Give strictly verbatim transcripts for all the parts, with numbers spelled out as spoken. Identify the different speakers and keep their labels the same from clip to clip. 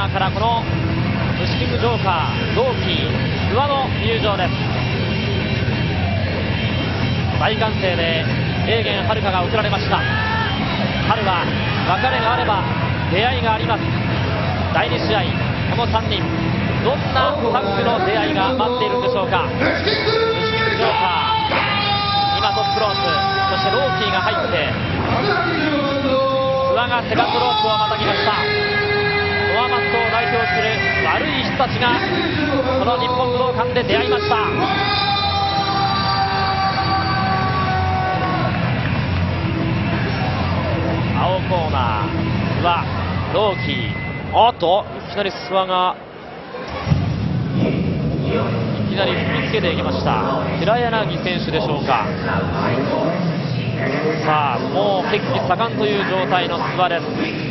Speaker 1: ナーからこの虫キングジョーカー、ローキー、諏訪の入場です。大歓声で永元遥が送られました。春は別れがあれば出会いがあります。だいに試合、このさんにんどんなタッグの出会いが待っているんでしょうか。虫キングジョーカー、今トップロープ、そしてローキーが入って諏訪がセカンドロープをまたぎました。ノアマットを代表する悪い人たちがこの日本武道館で出会いました。青コーナー、諏訪、ローキー、おっといきなり諏訪がいきなり踏みつけていきました。平柳選手でしょうか。さあもう血気盛んという状態の諏訪です。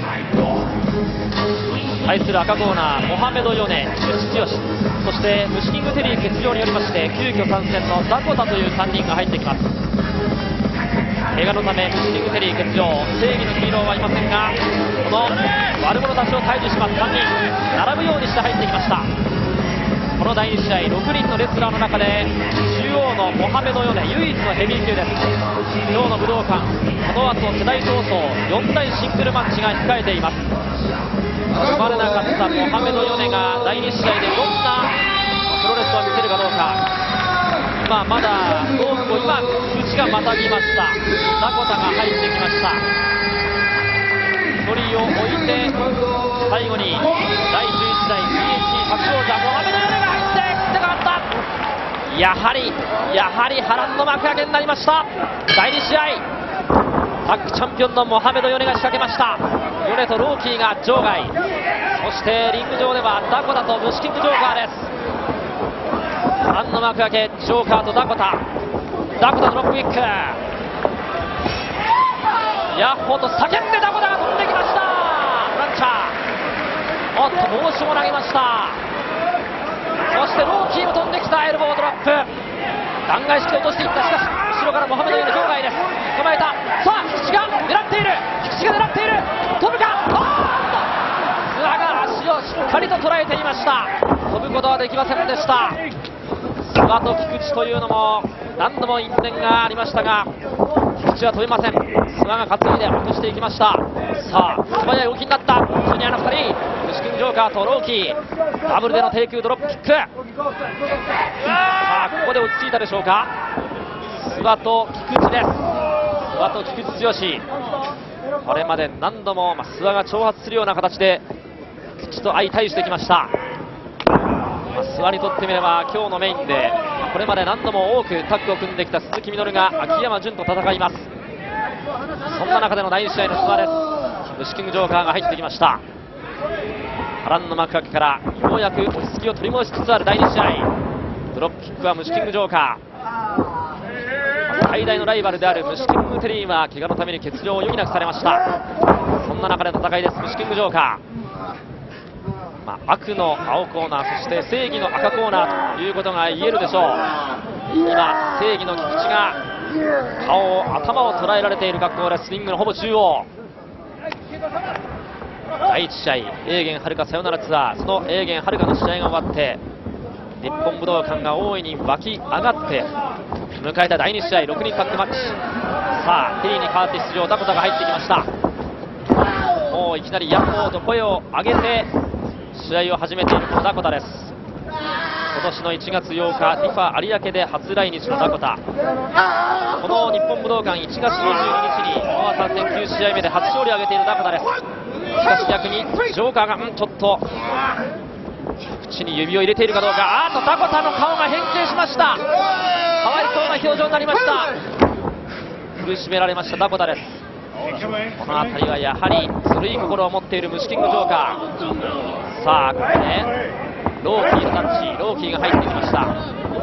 Speaker 1: 対する赤コーナー、モハメド・ヨネ、シュシチヨシ、そして虫キングテリー欠場によりまして急遽参戦のダコタというさんにんが入ってきます。怪我のため虫キングテリー欠場、正義のヒーローはいませんがこの悪者たちを退治しますさんにん並ぶようにして入ってきました。このだいに試合ろくにんのレスラーの中で中央のモハメド・ヨネ唯一のヘビー級です。今日の武道館、この後世代闘争よん大シングルマッチが控えています。生まれなかったモハメド・ヨネがだいに試合でどんなプロレスを見せるかどうか。今まだロープを今口がまたぎました。ダコタが入ってきました。距離を置いて最後にだいじゅういち代 ビーエイチティー 格王者モハメド・ヨネが入って手があった。やはりやはり波乱の幕開けになりました。だいに試合、タッグチャンピオンのモハメド・ヨネが仕掛けました。ヨネとローキーが場外、そしてリング上ではダコタと虫キングジョーカーです。波乱の幕開け、ジョーカーとダコタ、ダコタのロックウィック、ヤッホーと叫んでダコタが飛んできました。ランチャー、おっと帽子も投げました。そしてローキーも飛んできたエルボードロップ、断崖式で落としていった。しかし後ろからモハメド・ヨネ場外です。構えた、さあ菊池が狙っている、菊池が狙っている、飛ぶか、諏訪が足をしっかりと捉えていました。飛ぶことはできませんでした。諏訪と菊池というのも何度も因縁がありましたが菊池は飛べません。諏訪が担いで落としていきました。さあ素早い動きになったジュニアのふたり、虫キングジョーカーとローキー、ダブルでの低空ドロップキック。さあここで落ち着いたでしょうか。諏訪と菊池です。諏訪と菊池剛、これまで何度も、まあ、諏訪が挑発するような形で菊池と相対してきました。まあ、諏訪にとってみれば今日のメインでこれまで何度も多くタッグを組んできた鈴木みのるが秋山純と戦います。そんな中でのだいに試合の諏訪です。虫キングジョーカーが入ってきました。波乱の幕開けからようやく落ち着きを取り戻しつつあるだいに試合、ドロップキックは虫キングジョーカー、最大のライバルである虫キングテリーは怪我のために欠場を余儀なくされました。そんな中での戦いです。虫キングジョーカー、まあ、悪の青コーナー、そして正義の赤コーナーということが言えるでしょう。今正義の菊池が顔を頭を捉えられている格好です。リングのほぼ中央、だいいち試合永元遥さよならツアー、その永元遥の試合が終わって日本武道館が大いに湧き上がって迎えただいに試合ろくにんタッグマッチ。さあテリーに代わって出場ダコタが入ってきました。もういきなりヤッホーと声を上げて試合を始めているダコタです。今年のいちがつようかティファ有明で初来日のダコタ、この日本武道館いちがつにじゅうににちにノア参戦きゅう試合目で初勝利を挙げているダコタです。しかし逆にジョーカーがんちょっと口に指を入れているかどうか。あーっとダコタの顔が変形しました。かわいそうな表情になりました。苦しめられましたダコタです。この辺りはやはりずるい心を持っている虫キングジョーカー。さあここでローキーのタッチ、ローキーが入ってきました。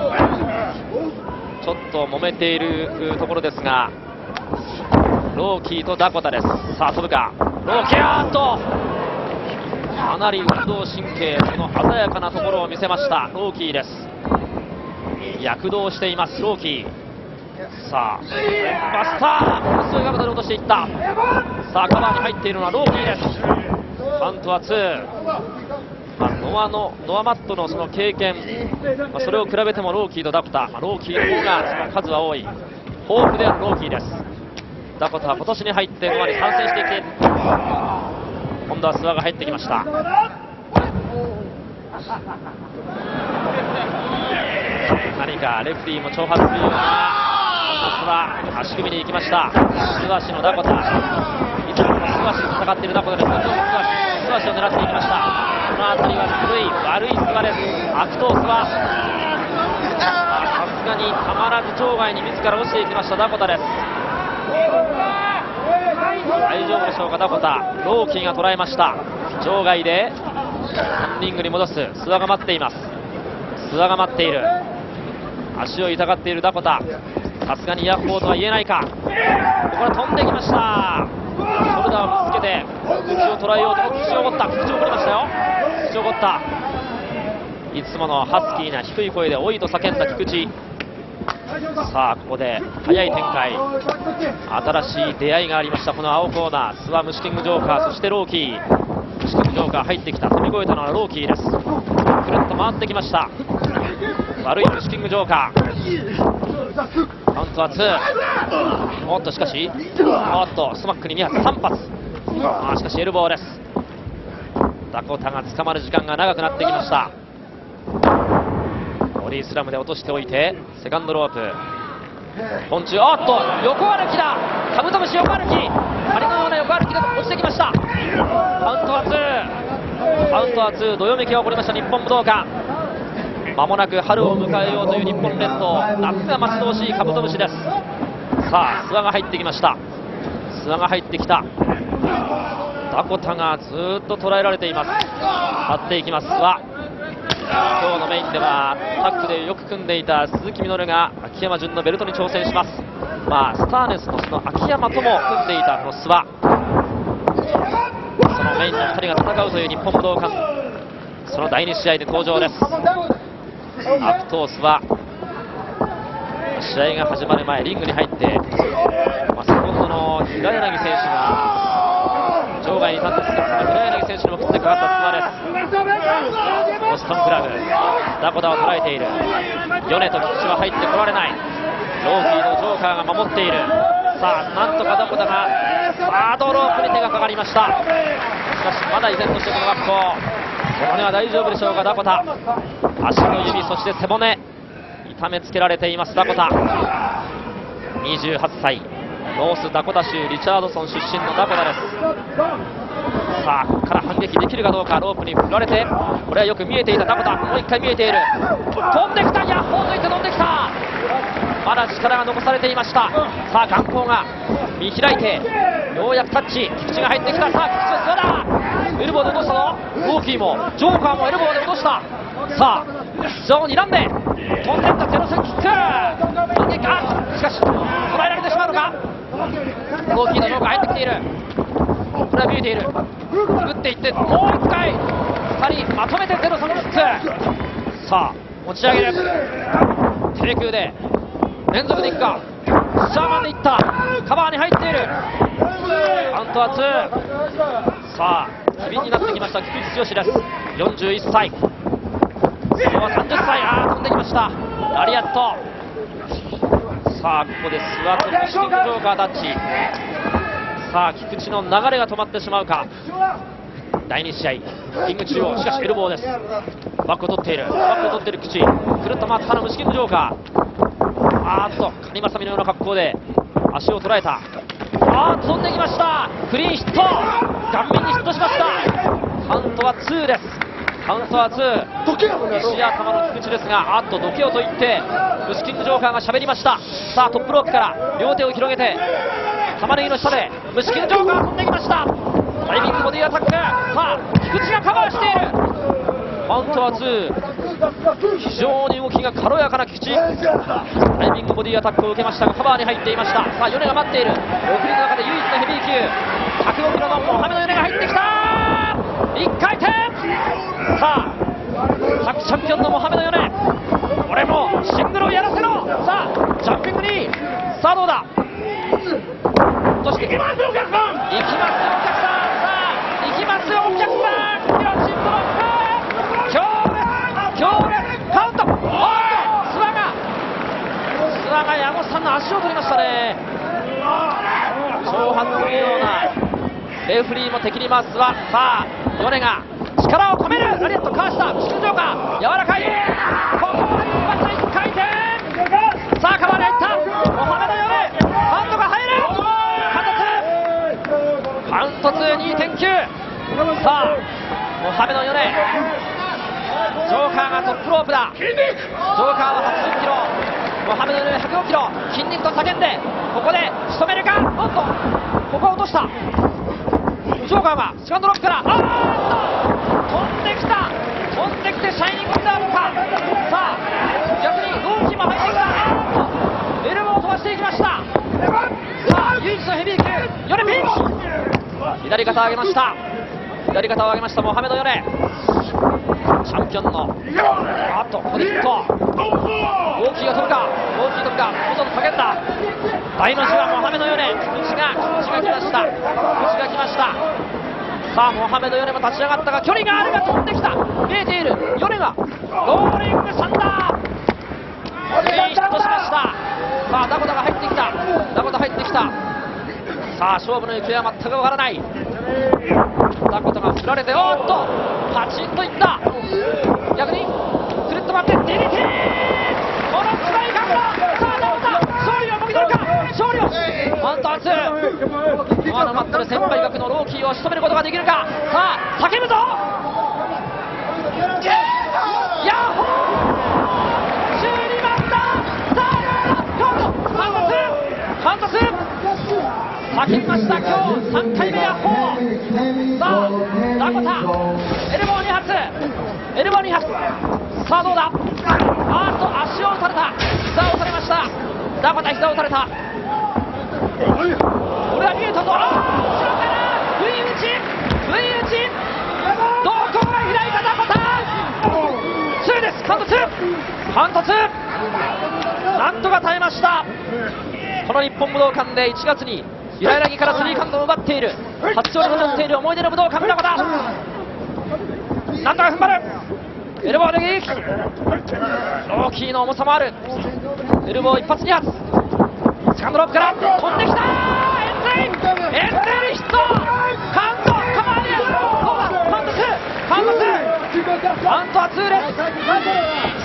Speaker 1: ちょっと揉めているところですがローキーとダコタです。さあ飛ぶかローキー、あーっとかなり運動神経、その鮮やかなところを見せましたローキーです。躍動していますローキー。さあバスター、ものすごい角度で落としていった。さあカバーに入っているのはローキーです。 カウントはツー。まあ、ノアのノアマットのその経験、まあ、それを比べてもローキーとダコタ、まあ、ローキーの方がその数は多い、豊富であるローキーです。ダコタは今年に入ってノアに参戦してきて、今度は諏訪が入ってきました。何かレフリーも挑発するような足組みに行きました。素足のダコタ、いつもこの素足に戦っているダコタですが、今日も素足を狙っていきました。この辺りは古い悪い諏訪です。悪党諏訪、さすがにたまらず場外に自ら落ちていきましたダコタです。大丈夫でしょうかダコタ、ローキーが捉えました。場外でリングに戻す諏訪が待っています。諏訪が待っている、足を痛がっているダコタ、さすがにヤッホーとは言えないか。ここから飛んできました。ショルダーをぶつけて口を捉えようと口を折った、口を折りましたよ。口を折った。いつものハスキーな低い声で「おい」と叫んだ菊池。さあここで早い展開、新しい出会いがありました。この青コーナー、諏訪、ムシキングジョーカー、そしてローキー。ムシキングジョーカー入ってきた、飛び越えたのはローキーです。くるっと回ってきました。悪いムシキングジョーカー、カウントはツー。おっとしかし、おっとスマックにに発さん発、あしかしエルボーです。ダコタが捕まる時間が長くなってきました。ボディスラムで落としておいてセカンドロープ、本中、おっと横歩きだ、カブトムシ横歩き、針のような横歩きが落ちてきました。カウントはツー、カウントはツー、どよめきが起こりました日本武道館。まもなく春を迎えようという日本列島、夏が待ち遠しいカブトムシです。さあ諏訪が入ってきました。諏訪が入ってきた。ダコタがずーっと捉えられています。張っていきます諏訪。今日のメインではタッグでよく組んでいた鈴木みのるが秋山純のベルトに挑戦します。まあスターネスのその秋山とも組んでいたこの諏訪、そのメインのふたりが戦うという日本武道館、そのだいに試合で登場です。悪党諏訪、試合が始まる前リングに入って、まあ、セコンドの平柳選手が場外にいたんですが、その平柳選手にも食ってかかった諏訪です。ボストンクラブ、ダコタを捉えている。米と菊池は入ってこられない。ローキーのジョーカーが守っている。さあなんとかダコタがサードロープに手がかかりました。しかしまだ依然としてこの学校、背骨は大丈夫でしょうかダコタ。足の指、そして背骨痛めつけられていますダコタ。にじゅうはっさい、ノースダコタ州リチャードソン出身のダコタです。さあここから反撃できるかどうか。ロープに振られて、これはよく見えていたダコタ、もう一回見えている。飛んできた、ヤッホー抜いて飛んできた。まだ力が残されていました。さあ眼光が見開いてようやくタッチ、菊池が入ってきた。さあ菊池、そうだ、エルボーで落としたぞ。ローキーもジョーカーもエルボーで落とした。さあ非常に睨んで飛んでいったゼロセンキック、反撃、あしかし捉えられてしまうのか。ローキーのジョーカー入ってきている。これは見えている。打っていってもういっかいふたりまとめてゼロセンキック。さあ持ち上げる、低空で連続でいくか。シャーマンでいった、カバーに入っている。カウントはツー。さあ機敏になってきました菊池剛です。よんじゅういっさい、それはさんじゅっさい、あー飛んできましたラリアット。さあここでスワット、ムシキングジョーカータッチ。さあ菊池の流れが止まってしまうか。だいに試合リング中央、しかしエルボーです。バックを取っている、バックを取っている菊池、くるっと回ったのムシキングジョーカー。あーっとカニマサミのような格好で足を捉えた。あー飛んできました、クリーンヒット、顔面にヒットしました。カウントはツーです。カウントはツー。石頭の菊池ですが、あっとどけよと言ってムシキングジョーカーが喋りました。さあトップロープから両手を広げて玉ねぎの下でムシキングジョーカー飛んできました。タイミングボディアタック、さあ菊池がカバーしている。カウントはツー。非常に動きが軽やかな菊池、タイミングボディアタックを受けましたがカバーに入っていました。さあ米が待っている。ろくにんの中で唯一のヘビー級ひゃくごキロのモハメド米が入ってきた。いっかい転、さあタッグチャンピオンのモハメド米、俺もシングルをやらせろ。さあジャンピングに、さあどうだ、そして行きますよお客さん、行きますよお客さん、さあ行きますよお客さん。 の足を取りましたね。挑発のようなレフリーも敵に回すわ。さあ米が力を込める。ラリエットかわした。地球上か柔らかい。ここは一発一回転。さあカバーに入ったモハメド・ヨネ。ハンドが入る。カウントツー。カウントツー にてんきゅう。さあモハメド・ヨネ。ジョーカーがトップロープだ。ジョーカーははちじゅっキロ、モハメド・ヨネはひゃくごキロ。筋肉と叫んでここで仕留めるか。おっとここは落とした。ジョーカーがセカンドロックから、あーっと飛んできた。飛んできてシャイニングスターか。さあ逆にローキーも入ってきた。あーっとエルボーを飛ばしていきました。さあ唯一のヘビー級ヨネピンチ。左肩を上げました。左肩を上げましたモハメド・ヨネ。チャンピオンのあっとここでヒット。大きいが飛ぶか。大きい飛ぶか。外と叫んだ。大の字はモハメド・ヨネ。口が口が来ました。口が来ました。さあモハメド・ヨネも立ち上がったが距離があるが飛んできた。見えているヨネがローリングサンダー。スリーヒットしました。さあダコタが入ってきた。ダコタ入ってきた。さあ勝負の行方は全くわからない。ダコタが振られて、おっとパチンといった。逆にくるっと回って ディーディーティー。 この使い方だ。さあダコタ勝利をもぎ取るか。勝利をワンターツー。まだ待ってる先輩格のローキーを仕留めることができるか。さあ叫ぶぞ。ヤッホーじゅうにばんだ。さあカウントカウントツー。カウントツー叫びました。今日さんかいめヤッホー。さあダコタエルボーに発。エルボーに発。さあどうだ。あーっと足を打たれた。膝を打たれました。ダコタ膝を打たれた。俺は見えたぞ。後ろから不意打ち不意打ち。どこが開いたダコタツーです。カウントツー。カウントツー。なんとか耐えました。この日本武道館でいちがつに平柳からスリーカウントを奪っている、初勝利を取っている思い出の武道館ダコタ。なんとか踏ん張る。エルボーで撃。ローキーの重さもある。エルボー一発二発。セカンドロープから飛んできた。エンゼイエンゼイヒット。カウントカバーにカウントツー。カウントツー。カウントはツーです。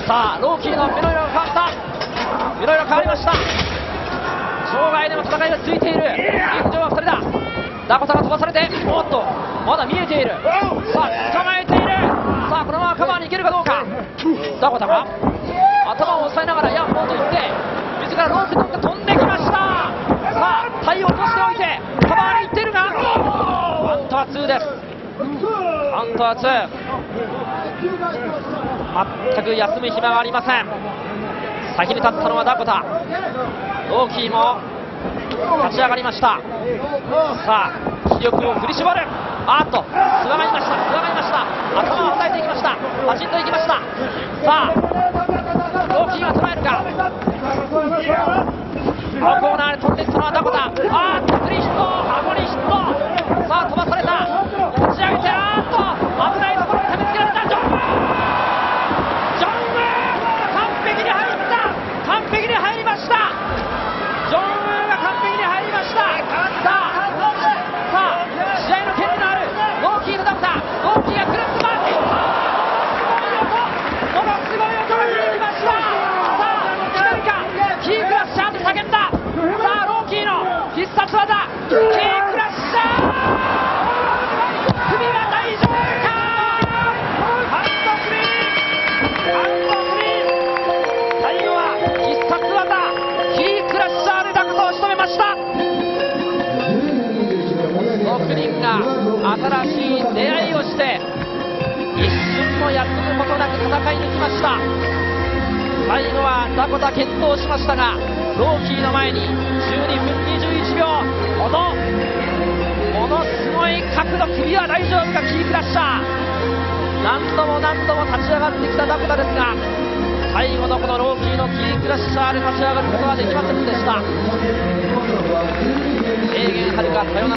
Speaker 1: さあローキーの目の色が変わった。目の色変わりました。障害での戦いが続いている。リング上はふたりだ。ダコタが飛ばされて、おっとまだ見えている。さあ捕まえている。さあこのままカバーに行けるかどうか。ダコタが頭を押さえながらヤッホーと言って自らロープに乗って飛んできました。さあ体を落としておいてカバーに行っているがカウントはツーです。カウントはツー。全く休む暇がありません。先に立ったのはダコタ。ローキーも立ち上がりました。さあ気力を振り絞る。あーっとつながりました。つながりました。頭を押さえていきました。パチンといきました。さあローキーが捉えるか。青コーナーで飛んでいったのはダコタ。あーっとフリーヒット。顎にヒット。さあ飛ばされた。持ち上げて、あーっと危ないところに飛びつけられた。ジョングジョング完璧に入った。完璧に入りました。ジョンウーが完璧に入りました。さあ、さあ試合の権利のあるローキーとダコタ。ローキーがくるっと回ってものすごい音がしていきました。さあ決めるか。キークラッシャーと叫んだ。さあローキーの必殺技キークラッシャー。首は大丈夫か。ハンドスリーハンドスリー。最後は必殺技キークラッシャーでダコタを仕留めました。ろくにんが新しい出会いをして一瞬も休むことなく戦い抜きました。最後はダコタ健闘しましたがローキーの前にじゅうにふんにじゅういちびょう。このものすごい角度。首は大丈夫か。キークラッシャー。何度も何度も立ち上がってきたダコタですが最後のこのローキーのキークラッシャーで立ち上がることはできませんでした。永元はるかさよなら。